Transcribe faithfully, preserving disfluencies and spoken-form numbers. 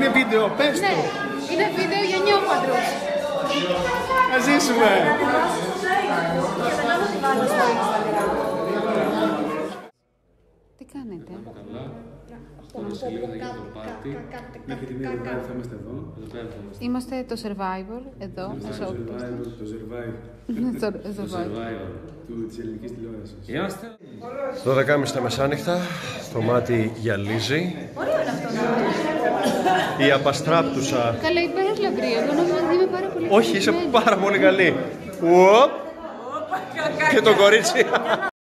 Είναι βίντεο, πες το. Ναι, είναι βίντεο για νιώπαντρους. Να ζήσουμε. Τι κάνετε? Σε λίγο θα γίνει το πάρτι. Μέχρι τη μία εβδομάδα θα είμαστε εδώ. Είμαστε το Survivor, εδώ, Το στο survivor, το survive Το Survivor. του- της ελληνικής τηλεόρασης. Είμαστε. δώδεκα και μισή τα μεσάνυχτα, το μάτι γυαλίζει. Η απαστράπτουσα. Καλά, υπέροχο λαμπρή. Εγώ νόμιζα ότι είμαι πάρα πολύ Όχι, είσαι καλή. πάρα πολύ καλή. Ουοπ. Και το κορίτσι.